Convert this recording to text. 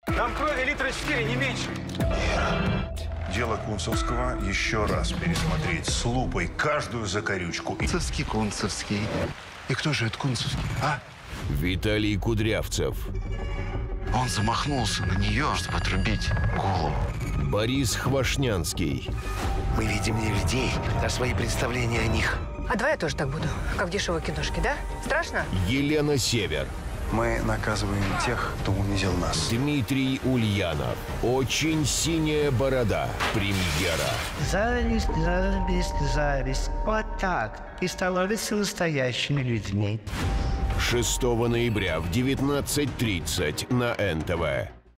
Там крови литра 4, не меньше. Дело Кунцевского еще раз пересмотреть с лупой каждую закорючку. Кунцевский. И кто же это Кунцевский, а? Виталий Кудрявцев. Он замахнулся на нее, чтобы отрубить голову. Борис Хвашнянский. Мы видим не людей, а свои представления о них. А давай я тоже так буду, как в дешевой киношке, да? Страшно? Елена Север. Мы наказываем тех, кто унизил нас. Дмитрий Ульянов. «Очень синяя борода». Премьера. Зависть, зависть, зависть. Вот так. И становятся настоящими людьми. 6 ноября в 19:30 на НТВ.